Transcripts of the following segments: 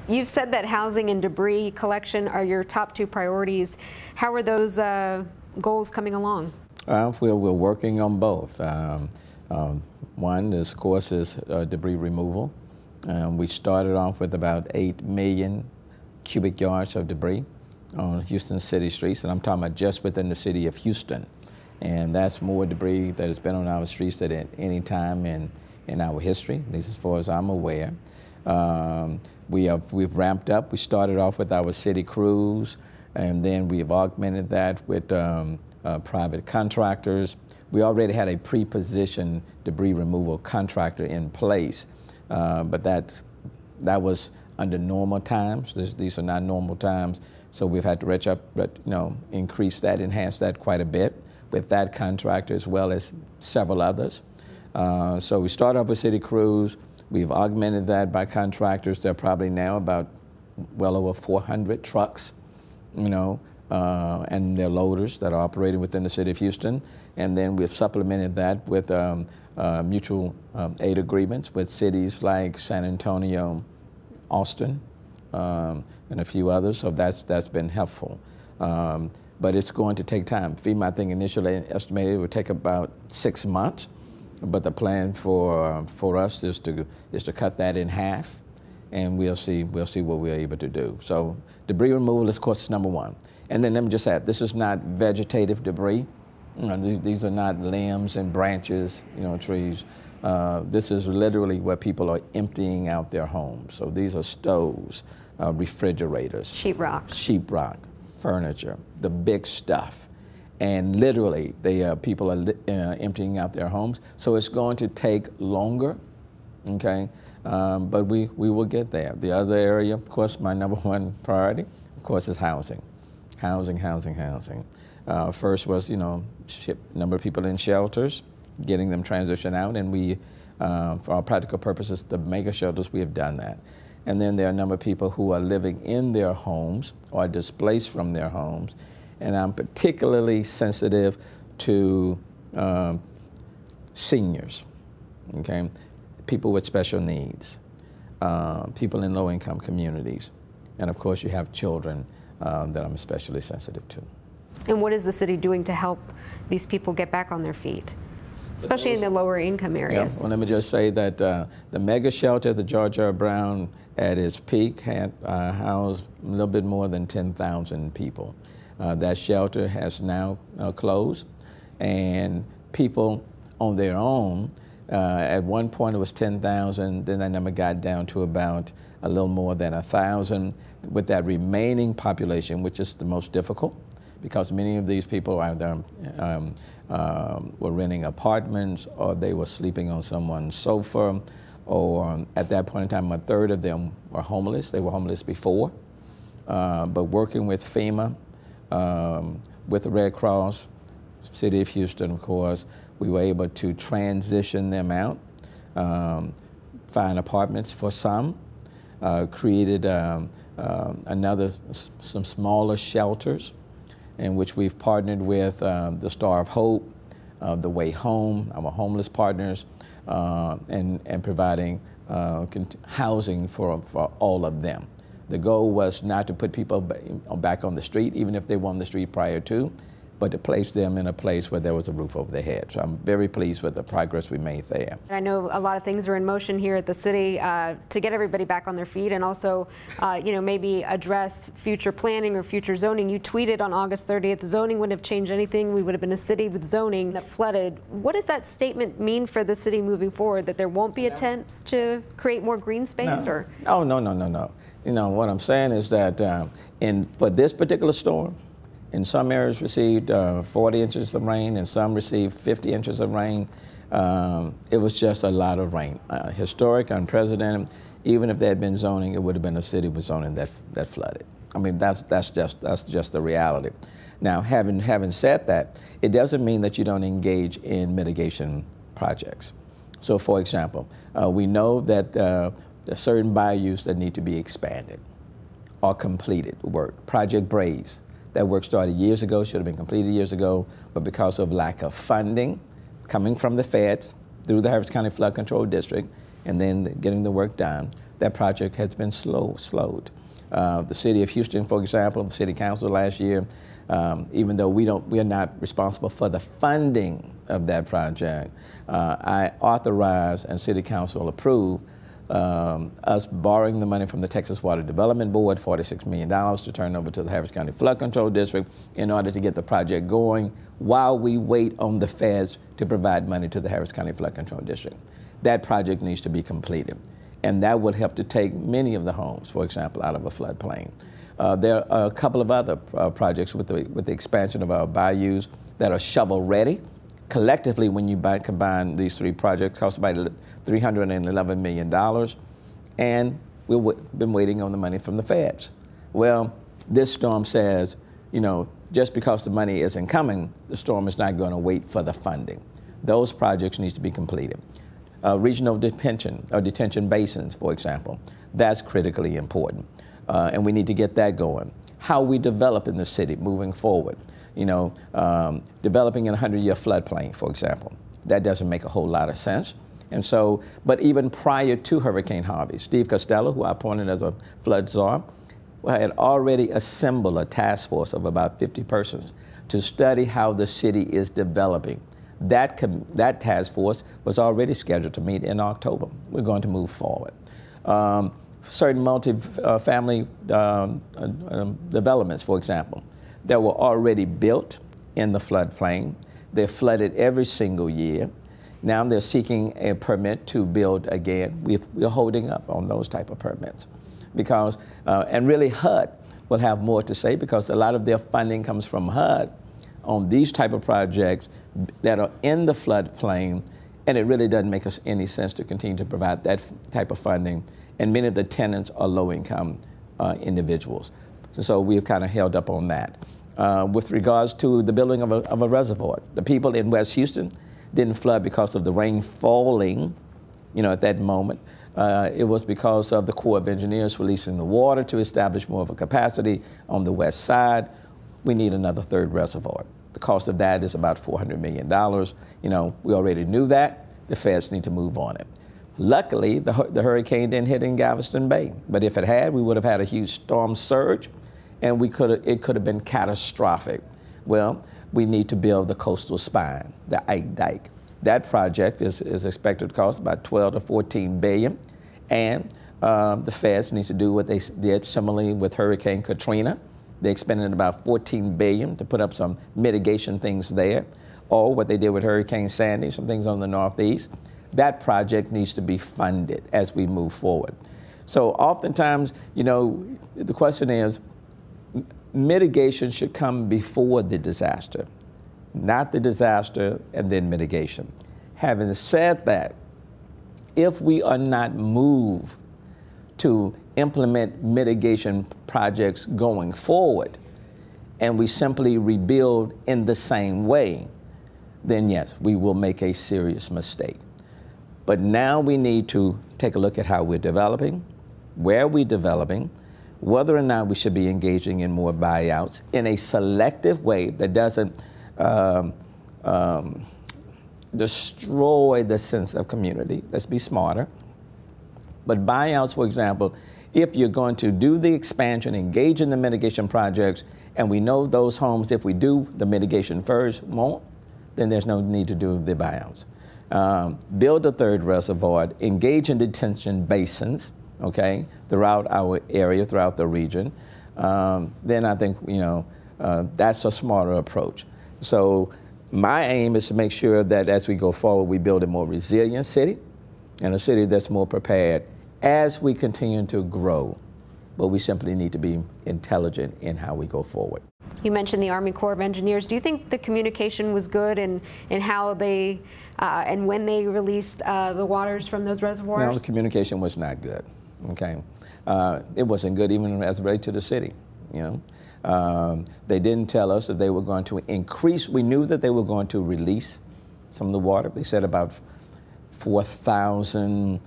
You've said that housing and debris collection are your top two priorities. How are those goals coming along? We're working on both. One, of course, is debris removal. We started off with about 8 million cubic yards of debris on Houston city streets, and I'm talking about just within the city of Houston. And that's more debris that has been on our streets than at any time in our history, at least as far as I'm aware. We've ramped up. We started off with our city crews, and then we've augmented that with private contractors. We already had a pre-positioned debris removal contractor in place, but that was under normal times. These are not normal times, so we've had to increase that, enhance that quite a bit with that contractor as well as several others. So we started off with city crews. We've augmented that by contractors. There are probably now about well over 400 trucks, and their loaders that are operating within the city of Houston. And then we've supplemented that with mutual aid agreements with cities like San Antonio, Austin, and a few others. So that's been helpful. But it's going to take time. FEMA, I think, initially estimated it would take about 6 months. But the plan for us is to cut that in half, and we'll see what we're able to do. So debris removal is, of course, number one. And then let me just add, this is not vegetative debris. These are not limbs and branches, trees. This is literally where people are emptying out their homes. So these are stoves, refrigerators, sheetrock, furniture, the big stuff. And literally, people are emptying out their homes. So it's going to take longer, okay? But we will get there. The other area, of course, my number one priority, of course, is housing. Housing. First was, number of people in shelters, getting them transitioned out, and we, for all practical purposes, the mega shelters, we have done that. And then there are a number of people who are living in their homes or displaced from their homes. And I'm particularly sensitive to seniors, okay? People with special needs, people in low-income communities, and of course you have children that I'm especially sensitive to. And what is the city doing to help these people get back on their feet, especially in the lower income areas? Yeah, well, let me just say that the mega shelter, the George R. Brown, at its peak had housed a little bit more than 10,000 people. That shelter has now closed, and people on their own, at one point it was 10,000, then that number got down to about a little more than 1,000, with that remaining population, which is the most difficult, because many of these people either were renting apartments, or they were sleeping on someone's sofa, or at that point in time, a third of them were homeless. They were homeless before, but working with FEMA, with the Red Cross, City of Houston, of course, we were able to transition them out, find apartments for some, created some smaller shelters in which we've partnered with the Star of Hope, the Way Home, our homeless partners, and providing housing for all of them. The goal was not to put people back on the street, even if they were on the street prior to, but to place them in a place where there was a roof over their head. So I'm very pleased with the progress we made there. I know a lot of things are in motion here at the city to get everybody back on their feet, and also, maybe address future planning or future zoning. You tweeted on August 30th, zoning wouldn't have changed anything. We would have been a city with zoning that flooded. What does that statement mean for the city moving forward? That there won't be attempts to create more green space, or? Oh, no. What I'm saying is that for this particular storm, in some areas received 40 inches of rain, and some received 50 inches of rain. It was just a lot of rain. Historic, unprecedented. Even if there had been zoning, it would have been a city with zoning that flooded. I mean, that's just the reality. Now, having said that, it doesn't mean that you don't engage in mitigation projects. So, for example, we know that there are certain bayous that need to be expanded or completed work. Project Braze. That work started years ago, should have been completed years ago, but because of lack of funding coming from the feds through the Harris County Flood Control District, and then getting the work done, that project has been slowed. The city of Houston, for example, the city council last year, even though we are not responsible for the funding of that project, I authorized and city council approved us borrowing the money from the Texas Water Development Board, $46 million to turn over to the Harris County Flood Control District in order to get the project going while we wait on the feds to provide money to the Harris County Flood Control District. That project needs to be completed, and that would help to take many of the homes, for example, out of a floodplain. There are a couple of other projects with the expansion of our bayous that are shovel ready. Collectively, when you combine these three projects, cost about $311 million, and we've been waiting on the money from the feds. Well, this storm says, you know, just because the money isn't coming, the storm is not going to wait for the funding. Those projects need to be completed. Regional detention basins, for example, that's critically important, and we need to get that going. How we develop in the city moving forward. You know, developing in a 100-year floodplain, for example, that doesn't make a whole lot of sense. And so, but even prior to Hurricane Harvey, Steve Costello, who I appointed as a flood czar, had already assembled a task force of about 50 persons to study how the city is developing. That task force was already scheduled to meet in October. We're going to move forward. Certain multi-family developments, for example, that were already built in the floodplain. They're flooded every single year. Now they're seeking a permit to build again. We're holding up on those type of permits because, and really HUD will have more to say because a lot of their funding comes from HUD on these type of projects that are in the floodplain, and it really doesn't make us any sense to continue to provide that type of funding, and many of the tenants are low-income individuals. So we've kind of held up on that. With regards to the building of a reservoir, the people in West Houston didn't flood because of the rain falling, you know, at that moment. It was because of the Corps of Engineers releasing the water to establish more of a capacity on the west side. We need another third reservoir. The cost of that is about $400 million. You know, we already knew that. The feds need to move on it. Luckily, the hurricane didn't hit in Galveston Bay, but if it had, we would have had a huge storm surge, and it could have been catastrophic. Well, we need to build the coastal spine, the Ike Dike. That project is expected to cost about 12 to 14 billion, and the feds need to do what they did similarly with Hurricane Katrina. They expended about 14 billion to put up some mitigation things there, or what they did with Hurricane Sandy, some things on the Northeast. That project needs to be funded as we move forward. So oftentimes, you know, the question is, mitigation should come before the disaster, not the disaster and then mitigation. Having said that, if we are not moved to implement mitigation projects going forward, and we simply rebuild in the same way, then yes, we will make a serious mistake. But now we need to take a look at how we're developing, where we're developing, whether or not we should be engaging in more buyouts in a selective way that doesn't destroy the sense of community. Let's be smarter. But buyouts, for example, if you're going to do the expansion, engage in the mitigation projects, and we know those homes, if we do the mitigation first, won't, then there's no need to do the buyouts. Build a third reservoir, engage in detention basins, okay, throughout our area, throughout the region. Then I think, you know, that's a smarter approach. So my aim is to make sure that as we go forward, we build a more resilient city and a city that's more prepared as we continue to grow. But we simply need to be intelligent in how we go forward. You mentioned the Army Corps of Engineers. Do you think the communication was good in how they and when they released the waters from those reservoirs? No, the communication was not good. Okay, it wasn't good even as it relates to the city. You know, they didn't tell us that they were going to increase. We knew that they were going to release some of the water. They said about 4,000.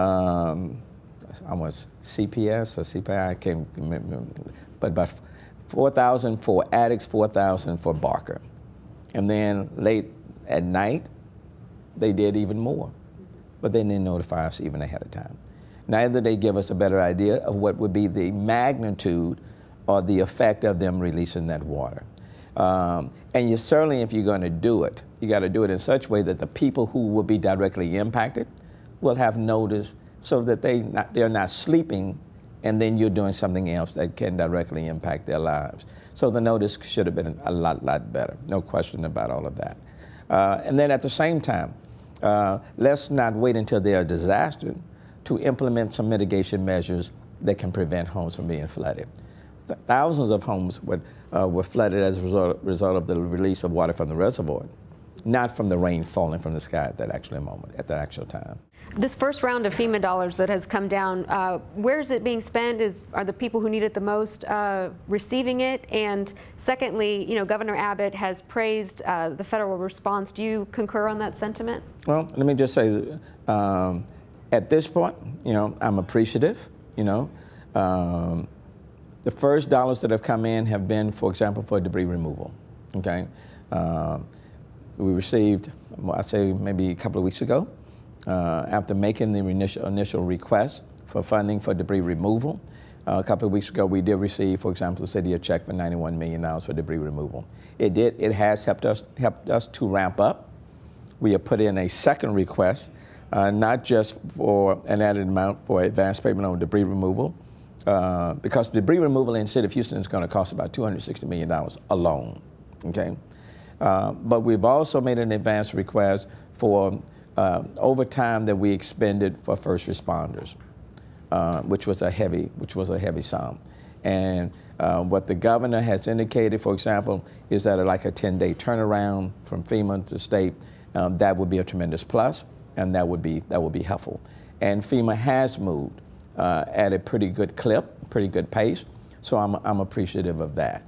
Almost CPS or CPI, I can't remember, but about 4,000 for Addicks, 4,000 for Barker. And then late at night, they did even more. but they didn't notify us even ahead of time. Neither they give us a better idea of what would be the magnitude or the effect of them releasing that water. And you certainly, if you're going to do it, you got to do it in such a way that the people who will be directly impacted will have notice, so that they're not sleeping and then you're doing something else that can directly impact their lives. So the notice should have been a lot better, no question about all of that. And then at the same time, let's not wait until there are disasters to implement some mitigation measures that can prevent homes from being flooded. Thousands of homes were flooded as a result of the release of water from the reservoir, not from the rain falling from the sky at that actual time. This first round of FEMA dollars that has come down, where is it being spent? Are the people who need it the most receiving it? And secondly, Governor Abbott has praised the federal response. Do you concur on that sentiment? Well, let me just say that, at this point, I'm appreciative. The first dollars that have come in have been, for example, for debris removal. Okay, we received, I'd say maybe a couple of weeks ago, after making the initial request for funding for debris removal. A couple of weeks ago, we did receive, for example, the city a check for $91 million for debris removal. It has helped us to ramp up. We have put in a second request, not just for an added amount for advance payment on debris removal, because debris removal in the city of Houston is going to cost about $260 million alone. Okay, but we've also made an advance request for overtime that we expended for first responders, which was a heavy sum. And what the governor has indicated, for example, is that like a 10-day turnaround from FEMA to state, that would be a tremendous plus, and that would be helpful. And FEMA has moved at a pretty good clip, pretty good pace, so I'm appreciative of that.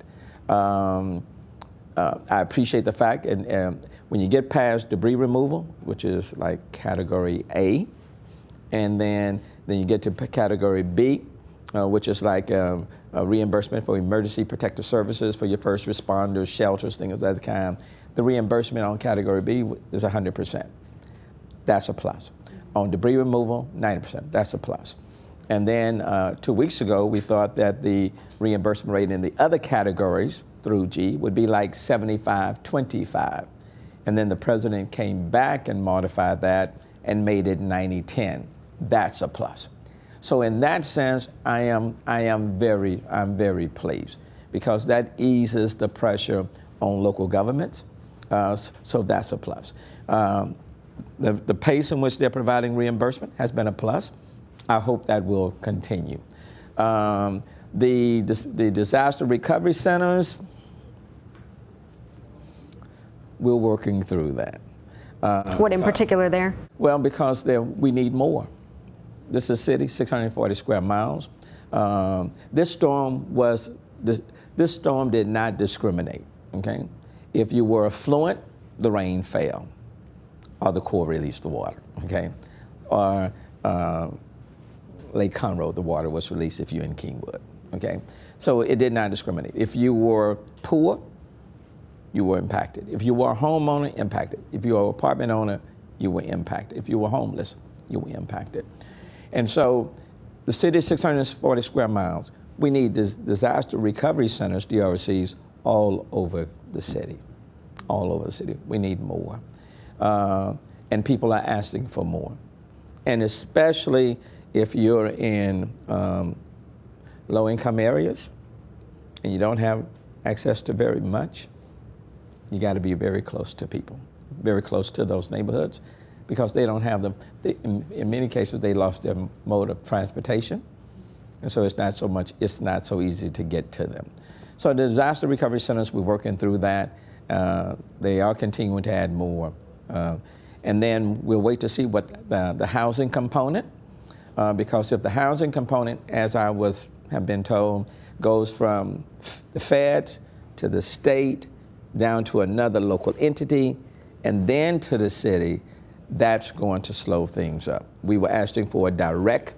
I appreciate the fact, and when you get past debris removal, which is like category A, and then you get to category B, which is like a reimbursement for emergency protective services for your first responders, shelters, things of that kind. The reimbursement on category B is 100%. That's a plus. On debris removal, 90%. That's a plus. And then 2 weeks ago, we thought that the reimbursement rate in the other categories through G would be like 75-25. And then the president came back and modified that and made it 90-10. That's a plus. So in that sense, I'm very pleased, because that eases the pressure on local governments. So that's a plus. The pace in which they're providing reimbursement has been a plus. I hope that will continue. The disaster recovery centers, we're working through that. What in particular there? Well, because we need more. This is a city, 640 square miles. This storm did not discriminate. Okay, if you were affluent, the rain fell, or the Corps released the water. Okay, or Lake Conroe, the water was released if you're in Kingwood. Okay, so it did not discriminate. If you were poor, you were impacted. If you were a homeowner, impacted. If you were an apartment owner, you were impacted. If you were homeless, you were impacted. And so the city is 640 square miles. We need disaster recovery centers, DRCs, all over the city. All over the city. We need more. And people are asking for more. And especially if you're in low-income areas and you don't have access to very much, you got to be very close to people, very close to those neighborhoods, because they don't have them. In many cases, they lost their mode of transportation, and so it's not so easy to get to them. So the disaster recovery centers, we're working through that. They are continuing to add more. And then we'll wait to see what the housing component, because if the housing component, as I have been told, goes from the feds to the state, down to another local entity, and then to the city, that's going to slow things up. We were asking for a direct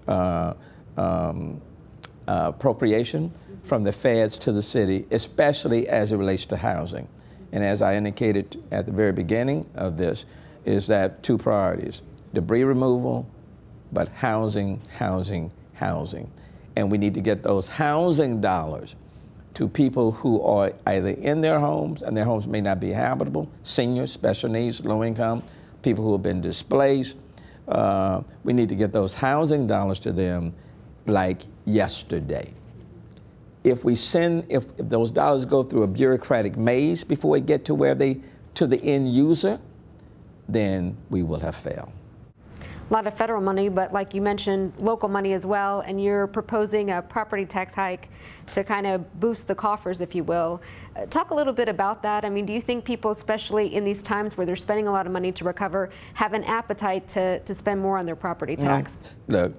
appropriation from the feds to the city, especially as it relates to housing. And as I indicated at the very beginning of this, is that two priorities: debris removal, but housing, housing, housing. And we need to get those housing dollars to people who are either in their homes, and their homes may not be habitable, seniors, special needs, low income, people who have been displaced. We need to get those housing dollars to them like yesterday. If those dollars go through a bureaucratic maze before we get to the end user, then we will have failed. A lot of federal money, but like you mentioned, local money as well, and you're proposing a property tax hike to kind of boost the coffers, if you will. Talk a little bit about that. I mean, do you think people, especially in these times where they're spending a lot of money to recover, have an appetite to spend more on their property tax? Look,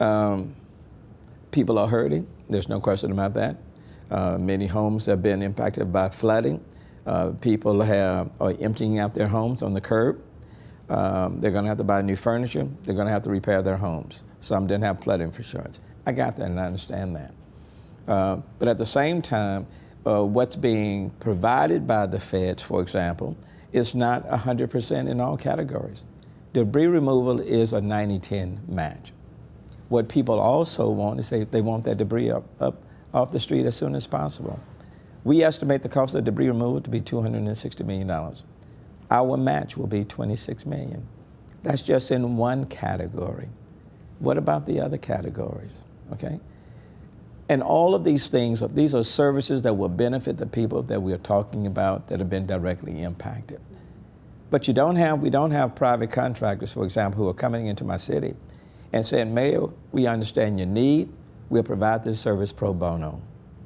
people are hurting. There's no question about that. Many homes have been impacted by flooding. People are emptying out their homes on the curb. They're going to have to buy new furniture. They're going to have to repair their homes. Some didn't have flood insurance. I got that and I understand that. But at the same time, what's being provided by the feds, for example, is not 100% in all categories. Debris removal is a 90-10 match. What people also want is they want that debris up off the street as soon as possible. We estimate the cost of debris removal to be $260 million. Our match will be $26 million. That's just in one category. What about the other categories, okay? And all of these things, these are services that will benefit the people that we are talking about that have been directly impacted. But we don't have private contractors, for example, who are coming into my city and saying, Mayor, we understand your need, we'll provide this service pro bono.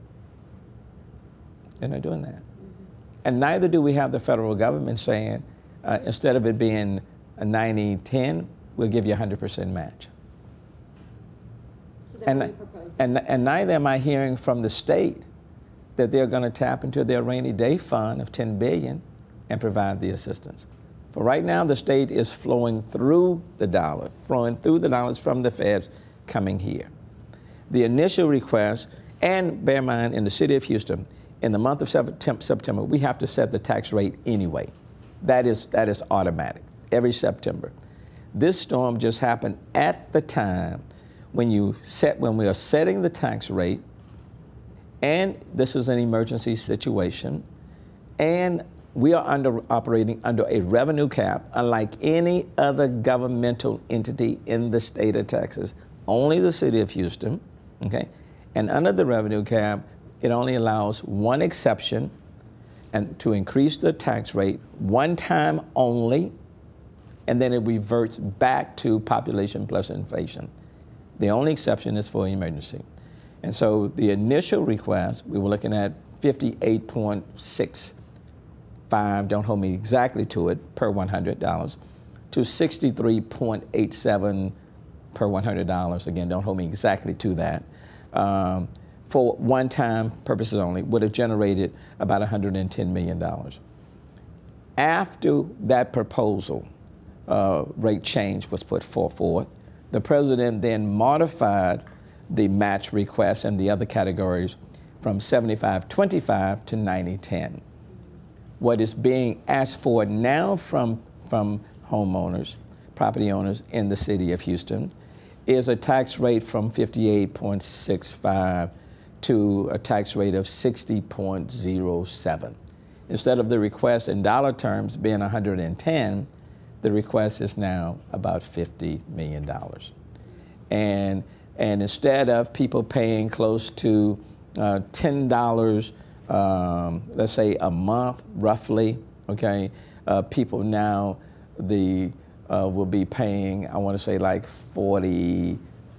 They're not doing that. And neither do we have the federal government saying, instead of it being a 90-10, we'll give you a 100% match. So and neither am I hearing from the state that they're going to tap into their rainy day fund of $10 billion and provide the assistance. For right now, the state is flowing through the dollars from the feds coming here. The initial request, and bear in mind, in the city of Houston, in the month of September, we have to set the tax rate anyway. That is automatic, every September. This storm just happened at the time when we are setting the tax rate, and this is an emergency situation, and we are operating under a revenue cap, unlike any other governmental entity in the state of Texas, only the city of Houston, okay? And under the revenue cap, it only allows one exception, and to increase the tax rate one time only, and then it reverts back to population plus inflation. The only exception is for emergency. And so the initial request, we were looking at 58.65, don't hold me exactly to it, per $100, to 63.87 per $100. Again, don't hold me exactly to that. For one-time purposes only, would have generated about $110 million. After that proposal rate change was put forth, the president then modified the match request and the other categories from 75-25 to 90-10. What is being asked for now from homeowners, property owners in the city of Houston, is a tax rate from 58.65 to a tax rate of 60.07. Instead of the request in dollar terms being 110, the request is now about $50 million. And instead of people paying close to $10, let's say a month, roughly, okay, people now will be paying, I want to say like $48,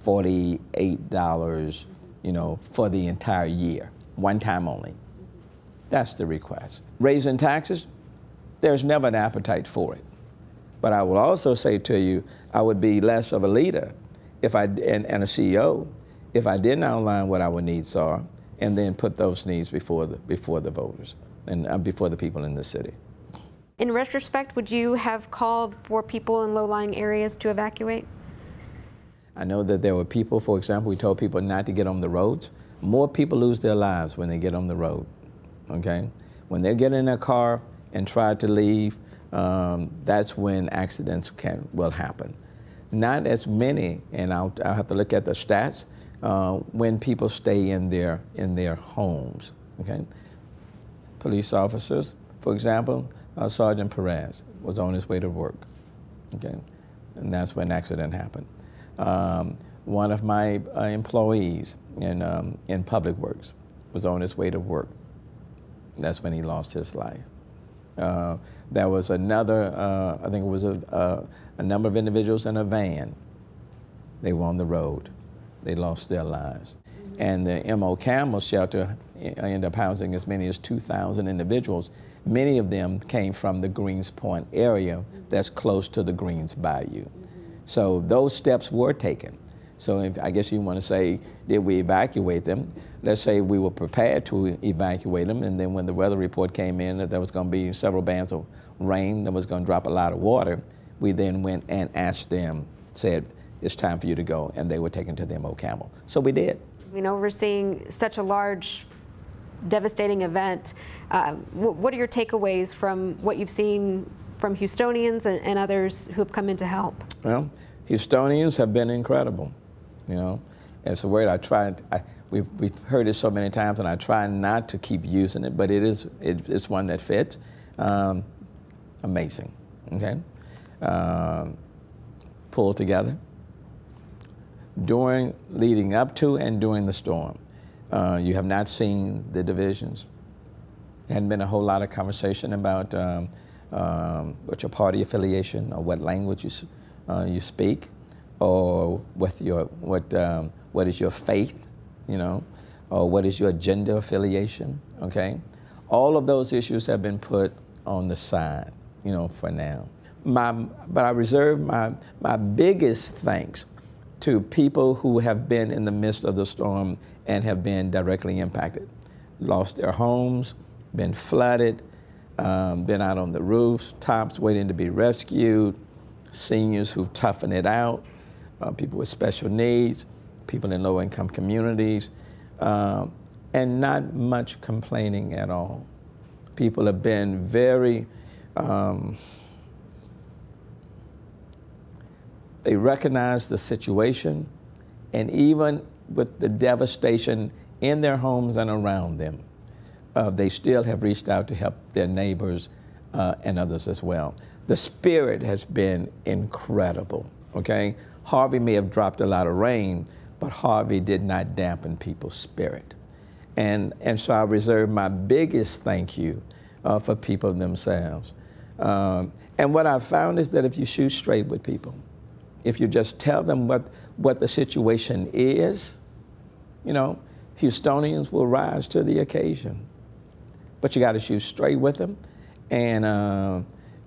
for the entire year, one time only. That's the request. Raising taxes, there's never an appetite for it. But I will also say to you, I would be less of a leader and a CEO if I didn't outline what our needs are and then put those needs before the voters and before the people in the city. In retrospect, would you have called for people in low-lying areas to evacuate? I know that there were people, for example, we told people not to get on the roads. More people lose their lives when they get on the road, okay? When they get in their car and try to leave, that's when accidents will happen. not as many, and I'll have to look at the stats, when people stay in their homes, okay? Police officers, for example, Sergeant Perez was on his way to work, okay? And that's when an accident happened. One of my employees in Public Works was on his way to work. That's when he lost his life. There was another, I think it was a number of individuals in a van. They were on the road. They lost their lives. And the M.O. Campbell shelter ended up housing as many as 2,000 individuals. Many of them came from the Greens Point area that's close to the Greens Bayou. So those steps were taken. So I guess you want to say, did we evacuate them? Let's say we were prepared to evacuate them, and then when the weather report came in that there was going to be several bands of rain that was going to drop a lot of water, we then went and asked them, said, it's time for you to go, and they were taken to the M.O. Campbell. So we did. You know, we're seeing such a large, devastating event. What are your takeaways from what you've seen from Houstonians and others who have come in to help? Well, Houstonians have been incredible. You know, it's a word we've heard it so many times, and I try not to keep using it, but it's one that fits. Amazing, okay? Pulled together leading up to and during the storm. You have not seen the divisions. There hadn't been a whole lot of conversation about what your party affiliation or what language you speak, or what is your faith, you know, or what is your gender affiliation, okay? All of those issues have been put on the side, you know, for now. But I reserve my biggest thanks to people who have been in the midst of the storm and have been directly impacted. Lost their homes, been flooded, been out on the roofs, tops waiting to be rescued, seniors who've toughened it out, people with special needs, people in low-income communities, and not much complaining at all. People have been very, they recognize the situation, and even with the devastation in their homes and around them, they still have reached out to help their neighbors and others as well. The spirit has been incredible, okay? Harvey may have dropped a lot of rain, but Harvey did not dampen people's spirit. And so I reserve my biggest thank you for people themselves. And what I've found is that if you shoot straight with people, if you just tell them what the situation is, you know, Houstonians will rise to the occasion. But you got to shoot straight with them and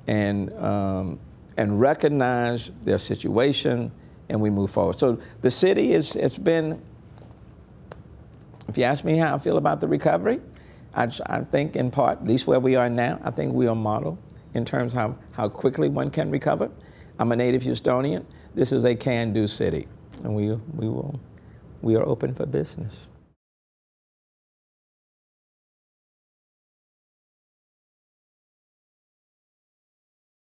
recognize their situation, and we move forward. So the city it's been, if you ask me how I feel about the recovery, I think in part, at least where we are now, I think we are model in terms of how quickly one can recover. I'm a native Houstonian. This is a can-do city, and we are open for business.